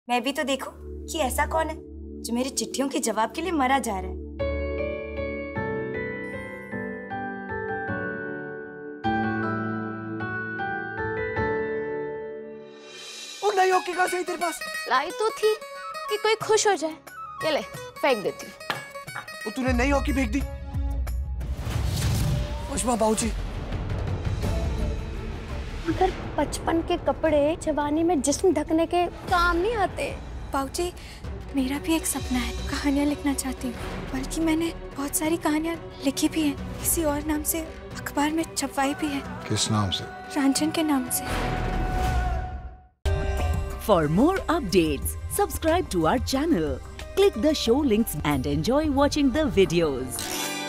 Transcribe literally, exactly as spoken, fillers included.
मैं भी तो देखूं कि ऐसा कौन है जो मेरी चिट्ठियों के जवाब के लिए मरा जा रहा है। और नई हॉकी कहाँ से आई तेरे पास? लाई तो थी कि कोई खुश हो जाए। ये ले, फेंक देती हूँ। वो तूने नई हॉकी फेंक दी? उष्मा बाबूजी, मगर बचपन के कपड़े जवानी में जिस्म ढकने के काम नहीं आते। बाबूजी, मेरा भी एक सपना है, कहानियाँ लिखना चाहती हूँ। बल्कि मैंने बहुत सारी कहानियाँ लिखी भी हैं, किसी और नाम से अखबार में छपवाई भी है। किस नाम से? रंजन के नाम से। For more updates, subscribe to our channel, click the show links and enjoy watching the videos.